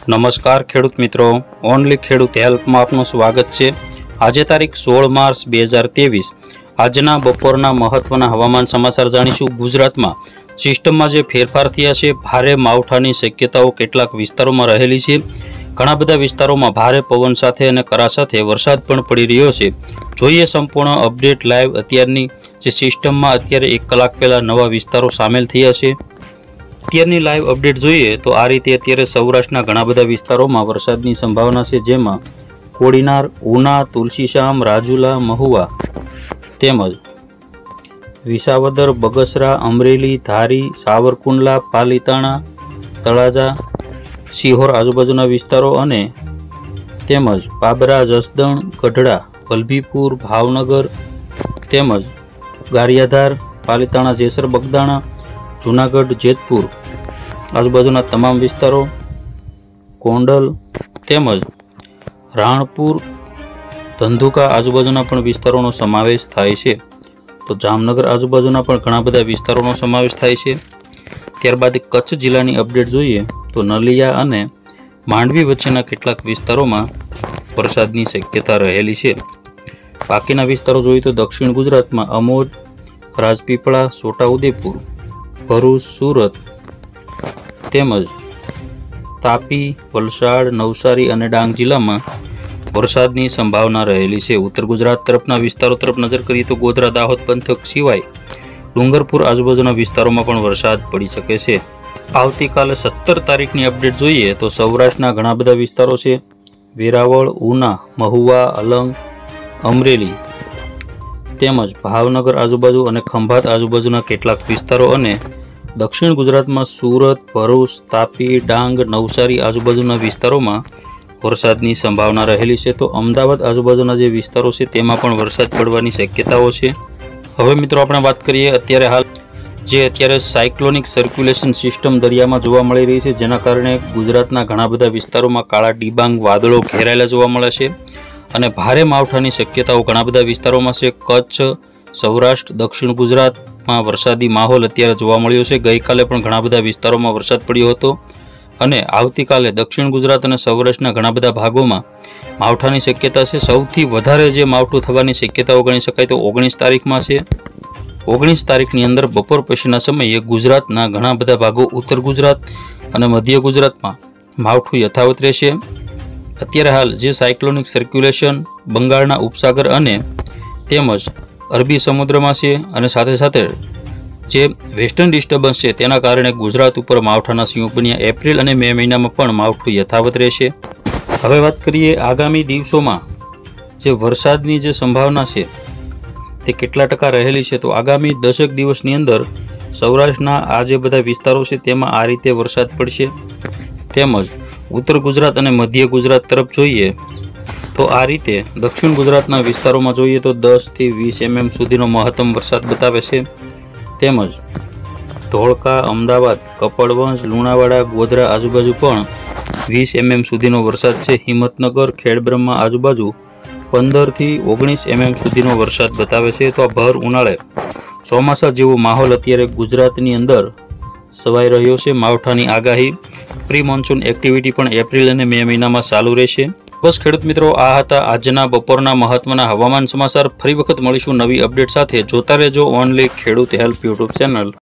નમસ્કાર ખેડૂત મિત્રો, ઓનલી ખેડૂત હેલ્પમાં આપનું સ્વાગત છે। આજે તારીખ 16 માર્ચ 2023 આજના બપોરના મહત્વના હવામાન સમાચાર જાણીશું। ગુજરાતમાં સિસ્ટમમાં જે ફેરફાર થયા છે, ભારે માવઠાની શક્યતાઓ કેટલાક વિસ્તારોમાં રહેલી છે। ઘણા બધા વિસ્તારોમાં ભારે પવન સાથે અને કરા સાથે વરસાદ પણ પડી રહ્યો છે। જોઈએ સંપૂર્ણ અપડેટ લાઈવ અત્યારની જે સિસ્ટમમાં અત્યારે 1 કલાક પહેલા નવા વિસ્તારો સામેલ થયા છે। અત્યારની લાઈવ અપડેટ જોઈએ તો આ રીતે અત્યારે સૌરાષ્ટ્રના ઘણા બધા વિસ્તારોમાં વરસાદની સંભાવના છે, જેમાં કોડીનાર, ઉના, તુલસીશ્યામ, રાજુલા, મહુવા તેમજ વિસાવદર, બગસરા, અમરેલી, ધારી, સાવરકુંડલા, પાલીતાણા, તળાજા, સિહોર આજુબાજુના વિસ્તારો અને તેમજ બાબરા, જસદણ, ગઢડા, વલભીપુર, ભાવનગર તેમજ ગારિયાધાર, પાલીતાણા, જેસર, બગદાણા, જૂનાગઢ, જેતપુર આજુબાજુના તમામ વિસ્તારો, કોંડલ તેમજ રાણપુર, ધંધુકા આજુબાજુના પણ વિસ્તારોનો સમાવેશ થાય છે। તો જામનગર આજુબાજુના પણ ઘણા બધા વિસ્તારોનો સમાવેશ થાય છે। ત્યારબાદ કચ્છ જિલ્લાની અપડેટ જોઈએ તો નલિયા અને માંડવી વચ્ચેના કેટલાક વિસ્તારોમાં વરસાદની શક્યતા રહેલી છે। બાકીના વિસ્તારો જોઈએ તો દક્ષિણ ગુજરાતમાં અમોદ, રાજપીપળા, છોટાઉદેપુર, ભરૂચ, સુરત તેમજ તાપી, વલસાડ, નવસારી અને ડાંગ જિલ્લામાં વરસાદની સંભાવના રહેલી છે। ઉત્તર ગુજરાત તરફના વિસ્તારો તરફ નજર કરીએ તો ગોધરા, દાહોદ પંથક સિવાય ડુંગરપુર આજુબાજુના વિસ્તારોમાં પણ વરસાદ પડી શકે છે। આવતીકાલે 17 તારીખની અપડેટ જોઈએ તો સૌરાષ્ટ્રના ઘણા બધા વિસ્તારો છે, વેરાવળ, ઉના, મહુવા, અલંગ, અમરેલી તેમજ ભાવનગર આજુબાજુ અને ખંભાત આજુબાજુના કેટલાક વિસ્તારો અને દક્ષિણ ગુજરાતમાં સુરત, ભરૂચ, તાપી, ડાંગ, નવસારી આજુબાજુના વિસ્તારોમાં વરસાદની સંભાવના રહેલી છે। તો અમદાવાદ આજુબાજુના જે વિસ્તારો છે તેમાં પણ વરસાદ પડવાની શક્યતાઓ છે। હવે મિત્રો આપણે વાત કરીએ અત્યારે સાયક્લોનિક સર્ક્યુલેશન સિસ્ટમ દરિયામાં જોવા મળી રહી છે, જેના કારણે ગુજરાતના ઘણા બધા વિસ્તારોમાં કાળા ડિબાંગ વાદળો ઘેરાયેલા જોવા મળે છે અને ભારે માવઠાની શક્યતાઓ ઘણા બધા વિસ્તારોમાં છે। કચ્છ, સૌરાષ્ટ્ર, દક્ષિણ ગુજરાતમાં વરસાદી માહોલ અત્યારે જોવા મળ્યો છે। ગઈકાલે પણ ઘણા બધા વિસ્તારોમાં વરસાદ પડ્યો હતો અને આવતીકાલે દક્ષિણ ગુજરાત અને સૌરાષ્ટ્રના ઘણા બધા ભાગોમાં માવઠાની શક્યતા છે। સૌથી વધારે જે માવઠું થવાની શક્યતાઓ ગણી શકાય તો 19 તારીખમાં છે। 19 તારીખની અંદર બપોર પછીના સમયે ગુજરાતના ઘણા બધા ભાગો, ઉત્તર ગુજરાત અને મધ્ય ગુજરાતમાં માવઠું યથાવત રહેશે। અત્યારે હાલ જે સાયક્લોનિક સર્ક્યુલેશન બંગાળના ઉપસાગર અને તેમજ અરબી સમુદ્રમાં છે અને સાથે સાથે જે વેસ્ટર્ન ડિસ્ટર્બન્સ છે તેના કારણે ગુજરાત ઉપર માવઠાના સિંહ બન્યા। એપ્રિલ અને મે મહિનામાં પણ માવઠું યથાવત રહેશે। હવે વાત કરીએ આગામી દિવસોમાં જે વરસાદની જે સંભાવના છે તે કેટલા ટકા રહેલી છે, તો આગામી 10 દિવસની અંદર સૌરાષ્ટ્રના આ જે બધા વિસ્તારો છે તેમાં આ રીતે વરસાદ પડશે। તેમજ ઉત્તર ગુજરાત અને મધ્ય ગુજરાત તરફ જોઈએ તો આ રીતે દક્ષિણ ગુજરાતના વિસ્તારોમાં જોઈએ તો 10 થી 20 mm સુધીનો મહત્તમ વરસાદ બતાવે છે। તેમજ ધોળકા, અમદાવાદ, કપડવંજ, લુણાવાડા, ગોધરા આજુબાજુ પણ 20 mm સુધીનો વરસાદ છે। હિંમતનગર, ખેડબ્રહ્મા આજુબાજુ 15 થી 19 mm સુધીનો વરસાદ બતાવે છે। તો આ ભર ઉનાળે ચોમાસા જેવો માહોલ અત્યારે ગુજરાતની અંદર સવાઈ રહ્યો છે। માવઠાની આગાહી, પ્રી મોન્સૂન એક્ટિવિટી પણ એપ્રિલ અને મે મહિનામાં ચાલુ રહેશે। બસ ખેડૂત મિત્રો, આ હતા આજના બપોરના મહત્વના હવામાન સમાચાર। ફરી વખત મળીશું નવી અપડેટ સાથે। જોતા રહેજો ઓનલી ખેડૂત હેલ્પ યુટ્યુબ ચેનલ।